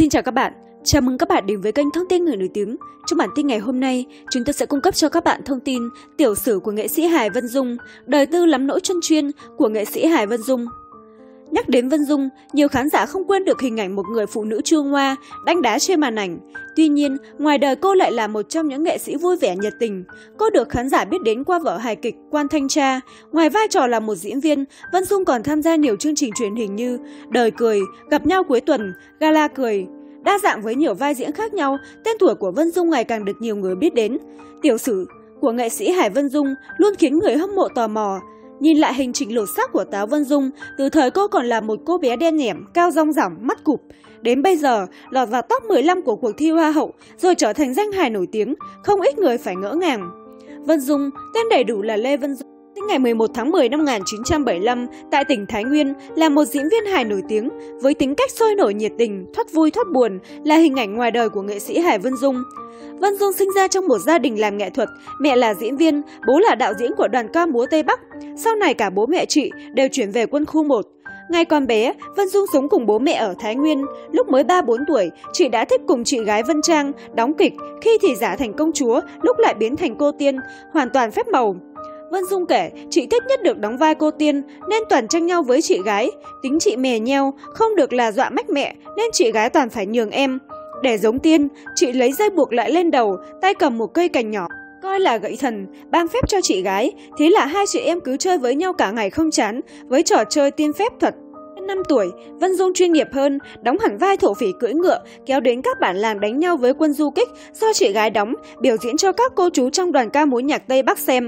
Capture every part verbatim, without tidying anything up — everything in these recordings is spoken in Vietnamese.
Xin chào các bạn, chào mừng các bạn đến với kênh Thông tin người nổi tiếng. Trong bản tin ngày hôm nay, chúng tôi sẽ cung cấp cho các bạn thông tin tiểu sử của nghệ sĩ Hải Vân Dung, đời tư lắm nỗi chân chuyên của nghệ sĩ Hải Vân Dung. Nhắc đến Vân Dung, nhiều khán giả không quên được hình ảnh một người phụ nữ chua ngoa, đánh đá trên màn ảnh. Tuy nhiên, ngoài đời cô lại là một trong những nghệ sĩ vui vẻ nhiệt tình. Cô được khán giả biết đến qua vở hài kịch Quan Thanh Tra. Ngoài vai trò là một diễn viên, Vân Dung còn tham gia nhiều chương trình truyền hình như Đời Cười, Gặp Nhau Cuối Tuần, Gala Cười. Đa dạng với nhiều vai diễn khác nhau, tên tuổi của Vân Dung ngày càng được nhiều người biết đến. Tiểu sử của nghệ sĩ Hải Vân Dung luôn khiến người hâm mộ tò mò. Nhìn lại hành trình lột xác của Táo Vân Dung, từ thời cô còn là một cô bé đen nhẻm, cao rong rỏng, mắt cụp, đến bây giờ lọt vào top mười lăm của cuộc thi Hoa hậu, rồi trở thành danh hài nổi tiếng, không ít người phải ngỡ ngàng. Vân Dung, tên đầy đủ là Lê Vân Dung, sinh ngày mười một tháng mười năm một nghìn chín trăm bảy mươi lăm tại tỉnh Thái Nguyên, là một diễn viên hài nổi tiếng với tính cách sôi nổi nhiệt tình, thoát vui thoát buồn, là hình ảnh ngoài đời của nghệ sĩ Hải Vân Dung. Vân Dung sinh ra trong một gia đình làm nghệ thuật, mẹ là diễn viên, bố là đạo diễn của đoàn ca múa Tây Bắc. Sau này cả bố mẹ chị đều chuyển về quân khu một. Ngày còn bé, Vân Dung sống cùng bố mẹ ở Thái Nguyên. Lúc mới ba bốn tuổi, chị đã thích cùng chị gái Vân Trang đóng kịch, khi thì giả thành công chúa, lúc lại biến thành cô tiên, hoàn toàn phép màu. Vân Dung kể, chị thích nhất được đóng vai cô tiên nên toàn tranh nhau với chị gái. Tính chị mè nheo, không được là dọa mách mẹ nên chị gái toàn phải nhường em. Để giống tiên, chị lấy dây buộc lại lên đầu, tay cầm một cây cành nhỏ, coi là gậy thần, ban phép cho chị gái. Thế là hai chị em cứ chơi với nhau cả ngày không chán với trò chơi tiên phép thuật. năm tuổi, Vân Dung chuyên nghiệp hơn, đóng hẳn vai thổ phỉ cưỡi ngựa, kéo đến các bản làng đánh nhau với quân du kích do chị gái đóng, biểu diễn cho các cô chú trong đoàn ca múa nhạc Tây Bắc xem.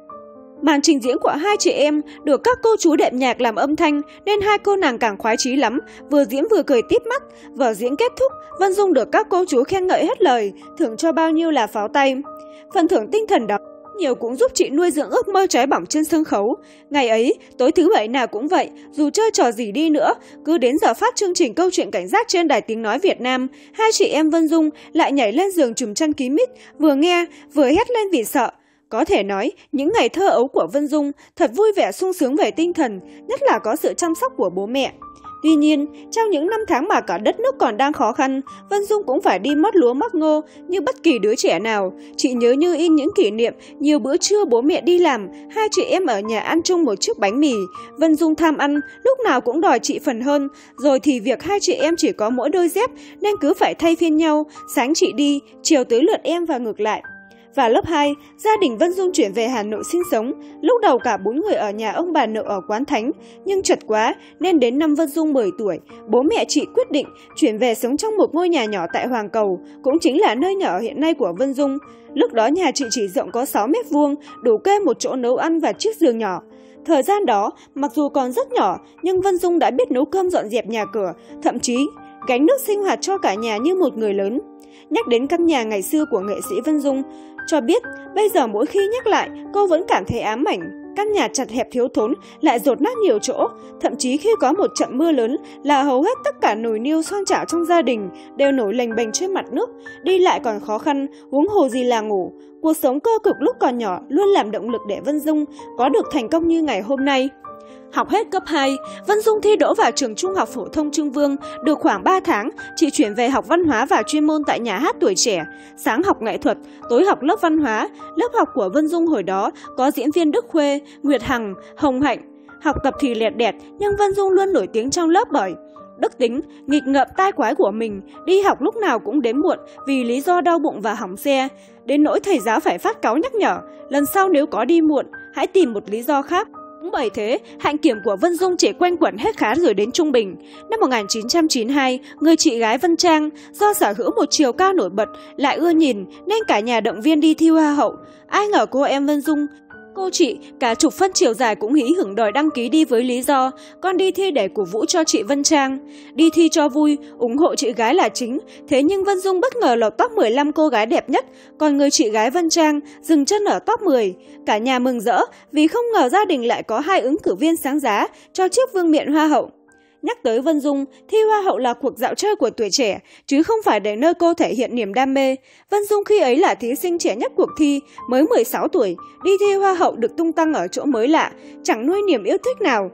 Màn trình diễn của hai chị em được các cô chú đệm nhạc làm âm thanh nên hai cô nàng càng khoái chí lắm, vừa diễn vừa cười tít mắt. Vở diễn kết thúc, Vân Dung được các cô chú khen ngợi hết lời, thưởng cho bao nhiêu là pháo tay. Phần thưởng tinh thần đó nhiều cũng giúp chị nuôi dưỡng ước mơ cháy bỏng trên sân khấu. Ngày ấy, tối thứ bảy nào cũng vậy, dù chơi trò gì đi nữa, cứ đến giờ phát chương trình Câu chuyện cảnh giác trên Đài Tiếng nói Việt Nam, hai chị em Vân Dung lại nhảy lên giường trùm chăn kín mít, vừa nghe vừa hét lên vì sợ. Có thể nói, những ngày thơ ấu của Vân Dung thật vui vẻ sung sướng về tinh thần, nhất là có sự chăm sóc của bố mẹ. Tuy nhiên, trong những năm tháng mà cả đất nước còn đang khó khăn, Vân Dung cũng phải đi mót lúa móc ngô như bất kỳ đứa trẻ nào. Chị nhớ như in những kỷ niệm, nhiều bữa trưa bố mẹ đi làm, hai chị em ở nhà ăn chung một chiếc bánh mì. Vân Dung tham ăn, lúc nào cũng đòi chị phần hơn, rồi thì việc hai chị em chỉ có mỗi đôi dép nên cứ phải thay phiên nhau, sáng chị đi, chiều tới lượt em và ngược lại. Vào lớp hai, gia đình Vân Dung chuyển về Hà Nội sinh sống. Lúc đầu cả bốn người ở nhà ông bà nội ở Quán Thánh, nhưng chật quá nên đến năm Vân Dung mười tuổi, bố mẹ chị quyết định chuyển về sống trong một ngôi nhà nhỏ tại Hoàng Cầu, cũng chính là nơi nhỏ hiện nay của Vân Dung. Lúc đó nhà chị chỉ rộng có sáu mét vuông, đủ kê một chỗ nấu ăn và chiếc giường nhỏ. Thời gian đó, mặc dù còn rất nhỏ, nhưng Vân Dung đã biết nấu cơm dọn dẹp nhà cửa, thậm chí gánh nước sinh hoạt cho cả nhà như một người lớn. Nhắc đến căn nhà ngày xưa của nghệ sĩ Vân Dung, cho biết bây giờ mỗi khi nhắc lại cô vẫn cảm thấy ám ảnh. Căn nhà chật hẹp thiếu thốn lại dột nát nhiều chỗ, thậm chí khi có một trận mưa lớn là hầu hết tất cả nồi niêu son chảo trong gia đình đều nổi lềnh bềnh trên mặt nước, đi lại còn khó khăn, huống hồ gì là ngủ. Cuộc sống cơ cực lúc còn nhỏ luôn làm động lực để Vân Dung có được thành công như ngày hôm nay. Học hết cấp hai, Vân Dung thi đỗ vào trường Trung học phổ thông Trưng Vương. Được khoảng ba tháng, chị chuyển về học văn hóa và chuyên môn tại nhà hát Tuổi Trẻ. Sáng học nghệ thuật, tối học lớp văn hóa. Lớp học của Vân Dung hồi đó có diễn viên Đức Khuê, Nguyệt Hằng, Hồng Hạnh. Học tập thì lẹt đẹt, nhưng Vân Dung luôn nổi tiếng trong lớp bởi đức tính, nghịch ngợm tai quái của mình. Đi học lúc nào cũng đến muộn vì lý do đau bụng và hỏng xe. Đến nỗi thầy giáo phải phát cáu nhắc nhở, lần sau nếu có đi muộn, hãy tìm một lý do khác. Cũng bởi thế, hạnh kiểm của Vân Dung chỉ quanh quẩn hết khá rồi đến trung bình. Năm một nghìn chín trăm chín mươi hai, người chị gái Vân Trang do sở hữu một chiều cao nổi bật lại ưa nhìn nên cả nhà động viên đi thi Hoa hậu. Ai ngờ cô em Vân Dung, cô chị cả chục phân chiều dài cũng hí hửng đòi đăng ký đi với lý do con đi thi để cổ vũ cho chị Vân Trang. Đi thi cho vui, ủng hộ chị gái là chính. Thế nhưng Vân Dung bất ngờ lọt top mười lăm cô gái đẹp nhất, còn người chị gái Vân Trang dừng chân ở top mười. Cả nhà mừng rỡ vì không ngờ gia đình lại có hai ứng cử viên sáng giá cho chiếc vương miện Hoa hậu. Nhắc tới Vân Dung, thi Hoa hậu là cuộc dạo chơi của tuổi trẻ, chứ không phải để nơi cô thể hiện niềm đam mê. Vân Dung khi ấy là thí sinh trẻ nhất cuộc thi, mới mười sáu tuổi, đi thi Hoa hậu được tung tăng ở chỗ mới lạ, chẳng nuôi niềm yêu thích nào.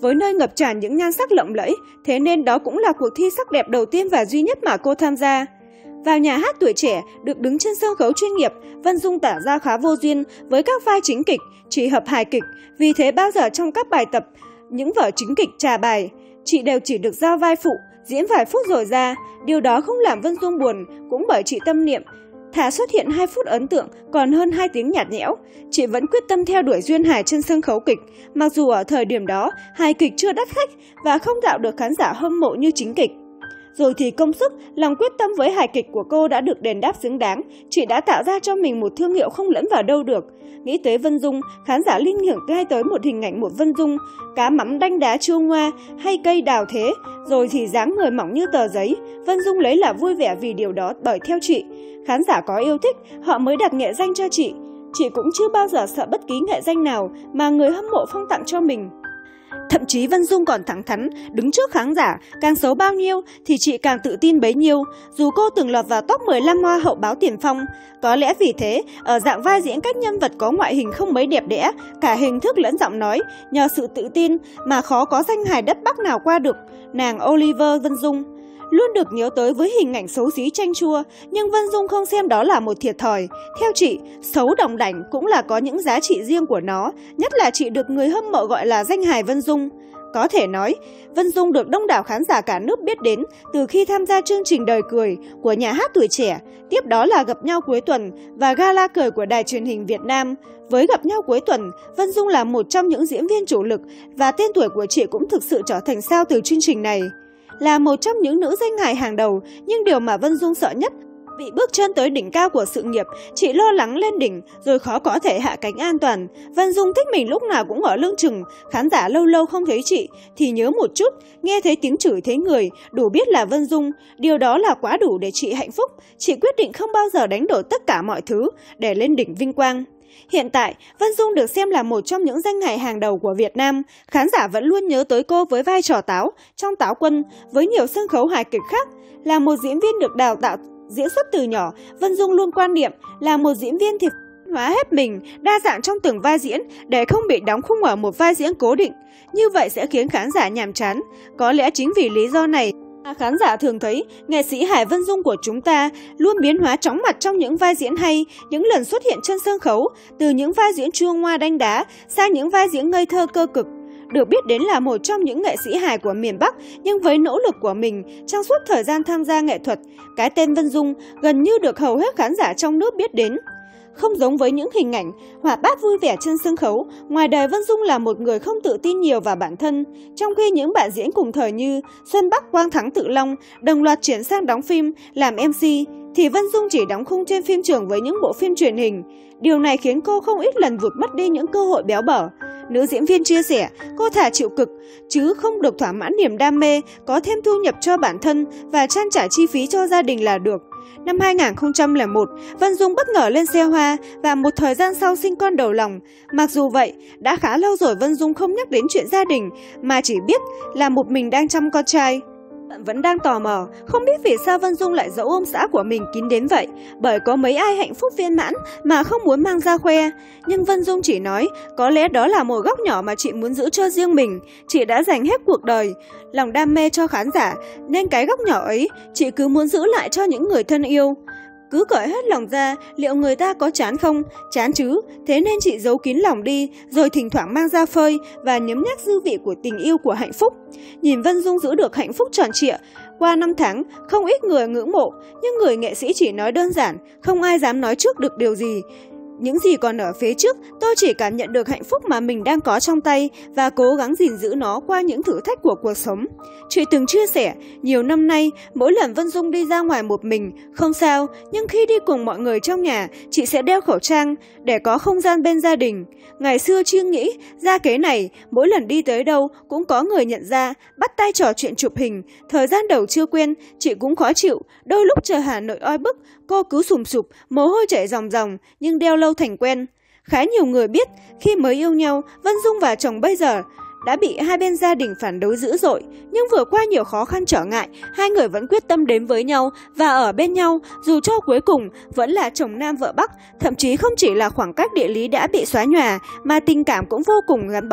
với nơi ngập tràn những nhan sắc lộng lẫy, thế nên đó cũng là cuộc thi sắc đẹp đầu tiên và duy nhất mà cô tham gia. Vào nhà hát tuổi trẻ, được đứng trên sân khấu chuyên nghiệp, Vân Dung tỏ ra khá vô duyên với các vai chính kịch, chỉ hợp hài kịch, vì thế bao giờ trong các bài tập, những vở chính kịch trà bài, chị đều chỉ được giao vai phụ, diễn vài phút rồi ra. Điều đó không làm Vân Dung buồn, cũng bởi chị tâm niệm, thà xuất hiện hai phút ấn tượng còn hơn hai tiếng nhạt nhẽo. Chị vẫn quyết tâm theo đuổi duyên hài trên sân khấu kịch, mặc dù ở thời điểm đó hài kịch chưa đắt khách và không tạo được khán giả hâm mộ như chính kịch. Rồi thì công sức, lòng quyết tâm với hài kịch của cô đã được đền đáp xứng đáng. Chị đã tạo ra cho mình một thương hiệu không lẫn vào đâu được. Nghĩ tới Vân Dung, khán giả linh hưởng ngay tới một hình ảnh một Vân Dung, cá mắm đanh đá chua ngoa hay cây đào thế, rồi thì dáng người mỏng như tờ giấy. Vân Dung lấy là vui vẻ vì điều đó, bởi theo chị, khán giả có yêu thích, họ mới đặt nghệ danh cho chị. Chị cũng chưa bao giờ sợ bất kỳ nghệ danh nào mà người hâm mộ phong tặng cho mình. Thậm chí Vân Dung còn thẳng thắn, đứng trước khán giả, càng xấu bao nhiêu thì chị càng tự tin bấy nhiêu, dù cô từng lọt vào top mười lăm hoa hậu báo Tiền Phong. Có lẽ vì thế, ở dạng vai diễn các nhân vật có ngoại hình không mấy đẹp đẽ, cả hình thức lẫn giọng nói, nhờ sự tự tin mà khó có danh hài đất Bắc nào qua được nàng Oliver Vân Dung. Luôn được nhớ tới với hình ảnh xấu xí chanh chua, nhưng Vân Dung không xem đó là một thiệt thòi. Theo chị, xấu đồng đảnh cũng là có những giá trị riêng của nó, nhất là chị được người hâm mộ gọi là danh hài Vân Dung. Có thể nói, Vân Dung được đông đảo khán giả cả nước biết đến từ khi tham gia chương trình Đời Cười của nhà hát tuổi trẻ, tiếp đó là Gặp Nhau Cuối Tuần và Gala Cười của Đài Truyền hình Việt Nam. Với Gặp Nhau Cuối Tuần, Vân Dung là một trong những diễn viên chủ lực và tên tuổi của chị cũng thực sự trở thành sao từ chương trình này. Là một trong những nữ danh hài hàng đầu, nhưng điều mà Vân Dung sợ nhất, bị bước chân tới đỉnh cao của sự nghiệp, chị lo lắng lên đỉnh rồi khó có thể hạ cánh an toàn. Vân Dung thích mình lúc nào cũng ở lưng chừng, khán giả lâu lâu không thấy chị thì nhớ một chút, nghe thấy tiếng chửi thấy người, đủ biết là Vân Dung. Điều đó là quá đủ để chị hạnh phúc. Chị quyết định không bao giờ đánh đổi tất cả mọi thứ để lên đỉnh vinh quang. Hiện tại, Vân Dung được xem là một trong những danh hài hàng đầu của Việt Nam. Khán giả vẫn luôn nhớ tới cô với vai trò Táo trong Táo Quân, với nhiều sân khấu hài kịch khác. Là một diễn viên được đào tạo diễn xuất từ nhỏ, Vân Dung luôn quan niệm là một diễn viên thì hóa hết mình, đa dạng trong từng vai diễn để không bị đóng khung ở một vai diễn cố định. Như vậy sẽ khiến khán giả nhàm chán. Có lẽ chính vì lý do này, khán giả thường thấy nghệ sĩ hài Vân Dung của chúng ta luôn biến hóa chóng mặt trong những vai diễn hay, những lần xuất hiện trên sân khấu, từ những vai diễn chua ngoa đanh đá sang những vai diễn ngây thơ cơ cực. Được biết đến là một trong những nghệ sĩ hài của miền Bắc, nhưng với nỗ lực của mình trong suốt thời gian tham gia nghệ thuật, cái tên Vân Dung gần như được hầu hết khán giả trong nước biết đến. Không giống với những hình ảnh hoạt bát vui vẻ trên sân khấu, ngoài đời Vân Dung là một người không tự tin nhiều vào bản thân. Trong khi những bạn diễn cùng thời như Xuân Bắc, Quang Thắng, Tự Long đồng loạt chuyển sang đóng phim, làm em xê, thì Vân Dung chỉ đóng khung trên phim trường với những bộ phim truyền hình. Điều này khiến cô không ít lần vụt mất đi những cơ hội béo bở. Nữ diễn viên chia sẻ, cô thà chịu cực, chứ không được thỏa mãn niềm đam mê, có thêm thu nhập cho bản thân và trang trải chi phí cho gia đình là được. Năm hai nghìn không trăm lẻ một, Vân Dung bất ngờ lên xe hoa và một thời gian sau sinh con đầu lòng. Mặc dù vậy, đã khá lâu rồi Vân Dung không nhắc đến chuyện gia đình, mà chỉ biết là một mình đang chăm con trai. Bạn vẫn đang tò mò, không biết vì sao Vân Dung lại giấu ôm xã của mình kín đến vậy, bởi có mấy ai hạnh phúc viên mãn mà không muốn mang ra khoe. Nhưng Vân Dung chỉ nói, có lẽ đó là một góc nhỏ mà chị muốn giữ cho riêng mình. Chị đã dành hết cuộc đời, lòng đam mê cho khán giả, nên cái góc nhỏ ấy, chị cứ muốn giữ lại cho những người thân yêu. Cứ cởi hết lòng ra, liệu người ta có chán không? Chán chứ, thế nên chị giấu kín lòng đi, rồi thỉnh thoảng mang ra phơi và nhấm nháp dư vị của tình yêu của hạnh phúc. Nhìn Vân Dung giữ được hạnh phúc tròn trịa, qua năm tháng, không ít người ngưỡng mộ, nhưng người nghệ sĩ chỉ nói đơn giản, không ai dám nói trước được điều gì. Những gì còn ở phía trước, tôi chỉ cảm nhận được hạnh phúc mà mình đang có trong tay và cố gắng gìn giữ nó qua những thử thách của cuộc sống. Chị từng chia sẻ, nhiều năm nay, mỗi lần Vân Dung đi ra ngoài một mình, không sao, nhưng khi đi cùng mọi người trong nhà, chị sẽ đeo khẩu trang để có không gian bên gia đình. Ngày xưa chưa nghĩ ra kế này, mỗi lần đi tới đâu cũng có người nhận ra, bắt tay trò chuyện chụp hình. Thời gian đầu chưa quen, chị cũng khó chịu, đôi lúc trời Hà Nội oi bức, cô cứ sùm sụp, mồ hôi chảy ròng ròng, nhưng đeo lâu thành quen. Khá nhiều người biết, khi mới yêu nhau, Vân Dung và chồng bây giờ đã bị hai bên gia đình phản đối dữ dội, nhưng vừa qua nhiều khó khăn trở ngại, hai người vẫn quyết tâm đến với nhau và ở bên nhau, dù cho cuối cùng vẫn là chồng Nam vợ Bắc, thậm chí không chỉ là khoảng cách địa lý đã bị xóa nhòa, mà tình cảm cũng vô cùng gắn bó.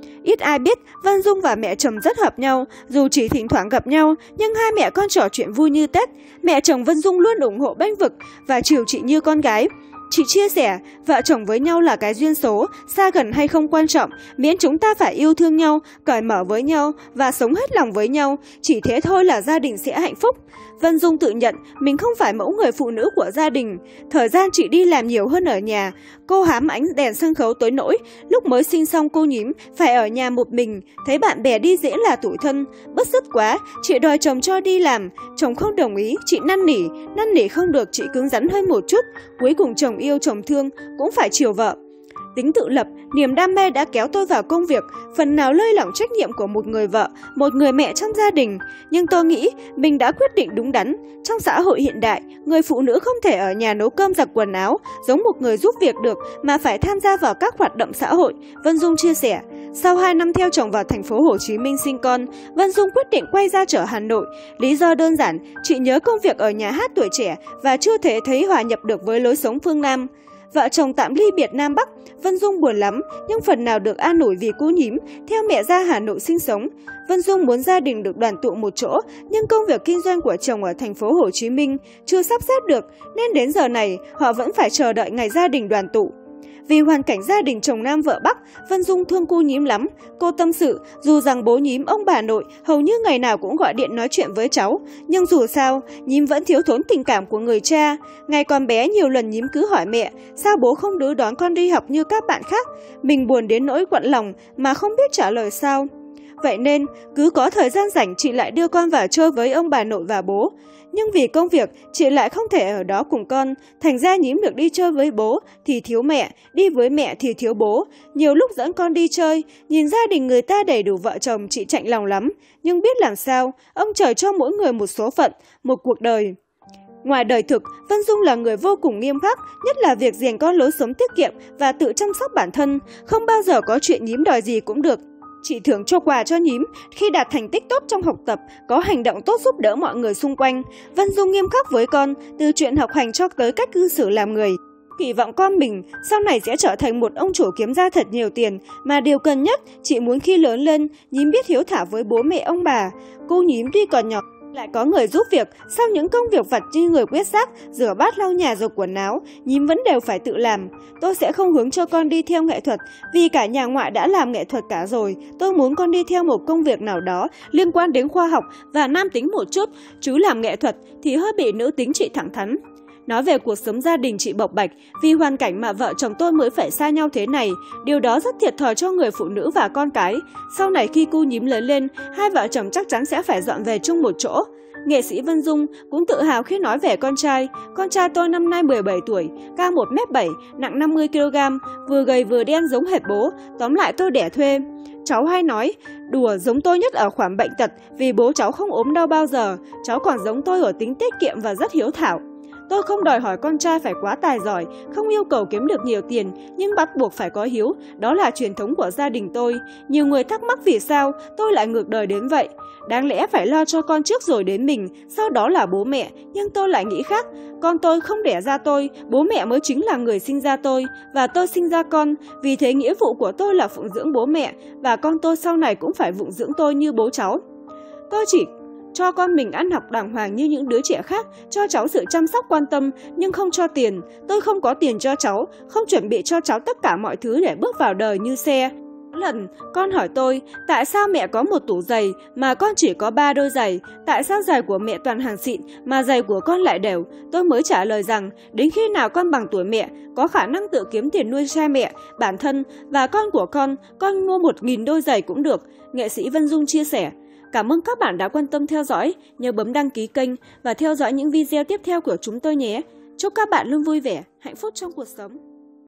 Ít ai biết Vân Dung và mẹ chồng rất hợp nhau, dù chỉ thỉnh thoảng gặp nhau, nhưng hai mẹ con trò chuyện vui như Tết. Mẹ chồng Vân Dung luôn ủng hộ bênh vực và chiều chị như con gái. Chị chia sẻ, vợ chồng với nhau là cái duyên số, xa gần hay không quan trọng, miễn chúng ta phải yêu thương nhau, cởi mở với nhau và sống hết lòng với nhau, chỉ thế thôi là gia đình sẽ hạnh phúc. Vân Dung tự nhận mình không phải mẫu người phụ nữ của gia đình. Thời gian chị đi làm nhiều hơn ở nhà. Cô hám ánh đèn sân khấu tới nỗi lúc mới sinh xong cô nhím phải ở nhà một mình. Thấy bạn bè đi diễn là tủi thân. Bứt rứt quá, chị đòi chồng cho đi làm. Chồng không đồng ý, chị năn nỉ. Năn nỉ không được, chị cứng rắn hơn một chút. Cuối cùng chồng yêu chồng thương cũng phải chiều vợ. Tính tự lập, niềm đam mê đã kéo tôi vào công việc, phần nào lơi lỏng trách nhiệm của một người vợ, một người mẹ trong gia đình. Nhưng tôi nghĩ mình đã quyết định đúng đắn. Trong xã hội hiện đại, người phụ nữ không thể ở nhà nấu cơm giặt quần áo, giống một người giúp việc được, mà phải tham gia vào các hoạt động xã hội, Vân Dung chia sẻ. Sau hai năm theo chồng vào thành phố Hồ Chí Minh sinh con, Vân Dung quyết định quay ra trở Hà Nội. Lý do đơn giản, chị nhớ công việc ở nhà hát tuổi trẻ và chưa thể thấy hòa nhập được với lối sống phương Nam. Vợ chồng tạm ly biệt Nam Bắc, Vân Dung buồn lắm, nhưng phần nào được an ủi vì cô nhím theo mẹ ra Hà Nội sinh sống. Vân Dung muốn gia đình được đoàn tụ một chỗ, nhưng công việc kinh doanh của chồng ở thành phố Hồ Chí Minh chưa sắp xếp được, nên đến giờ này họ vẫn phải chờ đợi ngày gia đình đoàn tụ. Vì hoàn cảnh gia đình chồng Nam vợ Bắc, Vân Dung thương cô nhím lắm. Cô tâm sự, dù rằng bố nhím ông bà nội hầu như ngày nào cũng gọi điện nói chuyện với cháu, nhưng dù sao, nhím vẫn thiếu thốn tình cảm của người cha. Ngày còn bé nhiều lần nhím cứ hỏi mẹ, sao bố không đưa đón con đi học như các bạn khác? Mình buồn đến nỗi quặn lòng mà không biết trả lời sao. Vậy nên, cứ có thời gian rảnh chị lại đưa con vào chơi với ông bà nội và bố. Nhưng vì công việc, chị lại không thể ở đó cùng con, thành ra nhím được đi chơi với bố thì thiếu mẹ, đi với mẹ thì thiếu bố. Nhiều lúc dẫn con đi chơi, nhìn gia đình người ta đầy đủ vợ chồng chị chạnh lòng lắm. Nhưng biết làm sao, ông trời cho mỗi người một số phận, một cuộc đời. Ngoài đời thực, Vân Dung là người vô cùng nghiêm khắc, nhất là việc rèn con lối sống tiết kiệm và tự chăm sóc bản thân, không bao giờ có chuyện nhím đòi gì cũng được. Chị thưởng cho quà cho nhím khi đạt thành tích tốt trong học tập, có hành động tốt giúp đỡ mọi người xung quanh. Vân Dung nghiêm khắc với con, từ chuyện học hành cho tới cách cư xử làm người. Kỳ vọng con mình sau này sẽ trở thành một ông chủ kiếm ra thật nhiều tiền, mà điều cần nhất, chị muốn khi lớn lên, nhím biết hiếu thảo với bố mẹ ông bà. Cô nhím tuy còn nhỏ, lại có người giúp việc, sau những công việc vặt như người quét rác, rửa bát lau nhà rồi quần áo, nhím vẫn đều phải tự làm. Tôi sẽ không hướng cho con đi theo nghệ thuật, vì cả nhà ngoại đã làm nghệ thuật cả rồi. Tôi muốn con đi theo một công việc nào đó liên quan đến khoa học và nam tính một chút, chứ làm nghệ thuật thì hơi bị nữ tính, chị thẳng thắn. Nói về cuộc sống gia đình chị bộc bạch, vì hoàn cảnh mà vợ chồng tôi mới phải xa nhau thế này, điều đó rất thiệt thòi cho người phụ nữ và con cái. Sau này khi cô nhím lớn lên, hai vợ chồng chắc chắn sẽ phải dọn về chung một chỗ. Nghệ sĩ Vân Dung cũng tự hào khi nói về con trai. Con trai tôi năm nay mười bảy tuổi, cao một mét bảy, nặng năm mươi ki lô gam, vừa gầy vừa đen giống hệt bố, tóm lại tôi đẻ thuê. Cháu hay nói, đùa giống tôi nhất ở khoản bệnh tật vì bố cháu không ốm đau bao giờ, cháu còn giống tôi ở tính tiết kiệm và rất hiếu thảo. Tôi không đòi hỏi con trai phải quá tài giỏi, không yêu cầu kiếm được nhiều tiền, nhưng bắt buộc phải có hiếu, đó là truyền thống của gia đình tôi. Nhiều người thắc mắc vì sao tôi lại ngược đời đến vậy. Đáng lẽ phải lo cho con trước rồi đến mình, sau đó là bố mẹ, nhưng tôi lại nghĩ khác. Con tôi không đẻ ra tôi, bố mẹ mới chính là người sinh ra tôi, và tôi sinh ra con. Vì thế nghĩa vụ của tôi là phụng dưỡng bố mẹ, và con tôi sau này cũng phải phụng dưỡng tôi như bố cháu. Tôi chỉ cho con mình ăn học đàng hoàng như những đứa trẻ khác, cho cháu sự chăm sóc quan tâm, nhưng không cho tiền. Tôi không có tiền cho cháu, không chuẩn bị cho cháu tất cả mọi thứ để bước vào đời như xe. Lần, con hỏi tôi, tại sao mẹ có một tủ giày mà con chỉ có ba đôi giày? Tại sao giày của mẹ toàn hàng xịn mà giày của con lại đều? Tôi mới trả lời rằng, đến khi nào con bằng tuổi mẹ, có khả năng tự kiếm tiền nuôi cha mẹ, bản thân và con của con, con mua một nghìn đôi giày cũng được, nghệ sĩ Vân Dung chia sẻ. Cảm ơn các bạn đã quan tâm theo dõi, nhớ bấm đăng ký kênh và theo dõi những video tiếp theo của chúng tôi nhé. Chúc các bạn luôn vui vẻ, hạnh phúc trong cuộc sống.